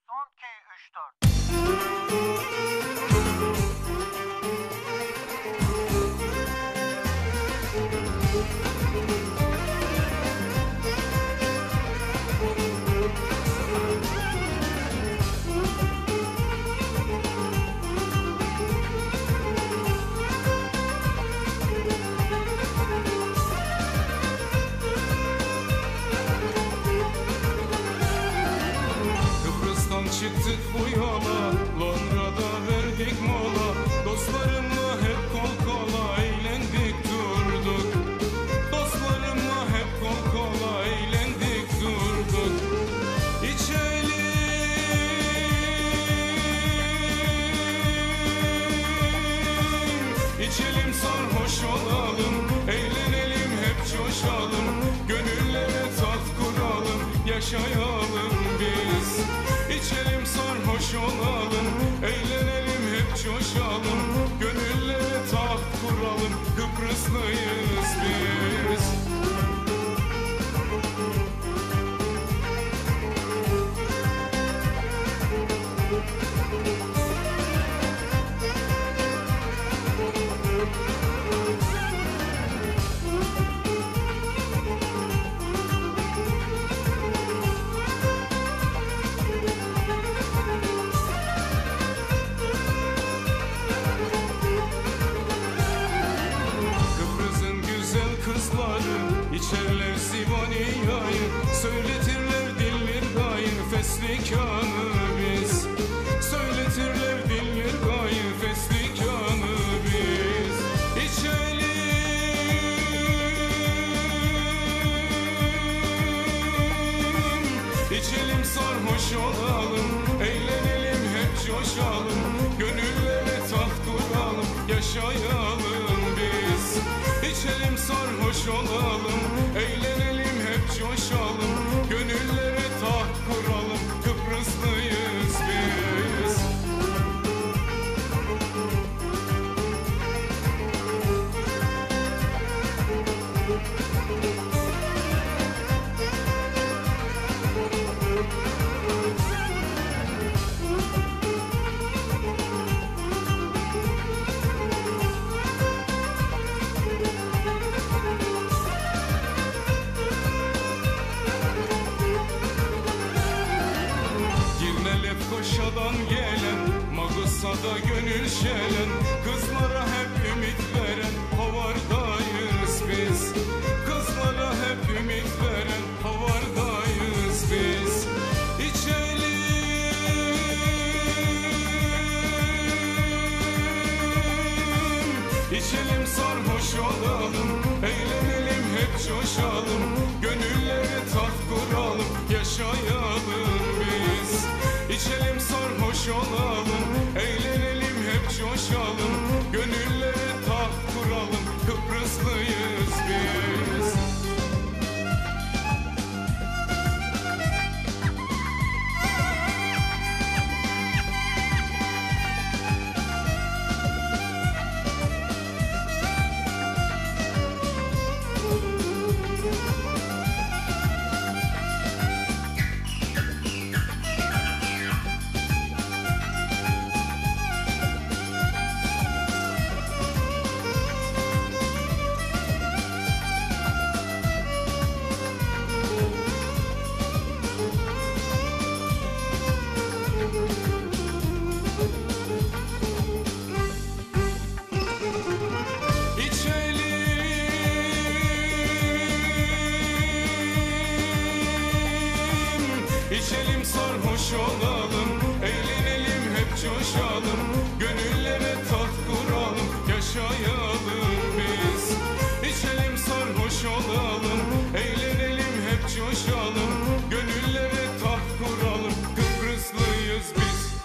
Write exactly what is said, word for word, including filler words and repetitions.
Son iki, üç, dört. Çıktık bu yola, Londra'da verdik mola. Dostlarımla hep kol kola eğlendik durduk. Dostlarımla hep kol kola eğlendik durduk. İçelim, içelim sarhoş olalım, eğlenelim hep coşalım, gönüllere taht kuralım, yaşayalım biz. İçelim sarhoş olalım, eğlenelim hep coşalım, gönüllere taht kuralım, Kıbrıslıyız biz. İçerler Sivania'yı, söyletirler dillir gayı, feslikanı biz. Söyletirler dillir gayı, feslikanı biz. İçelim, içelim sarhoş olalım, eğlenelim hep coşalım, gönüllere taht kuralım, yaşayalım biz. İçelim sarhoş olalım, eğlenelim hep coşalım, gönüllere taht kuralım, Kıbrıslıyız biz. Koşadan gelen, Magusa'da gönül şelen, kızlara hep ümit veren, havardayız biz. Kızlara hep ümit veren, havardayız biz. İçelim, içelim sarhoş olalım, eğlenelim hep coşalım, gönüllere taht kuralım, yaşayalım biz. İçelim sarhoş olalım, eğlenelim hep coşalım, gönüllere taht kuralım, Kıbrıslıyız biz. İçelim sarhoş olalım, eğlenelim hep coşalım, gönüllere taht kuralım, yaşayalım biz. İçelim sarhoş olalım, eğlenelim hep coşalım, gönüllere taht kuralım, Kıbrıslıyız biz.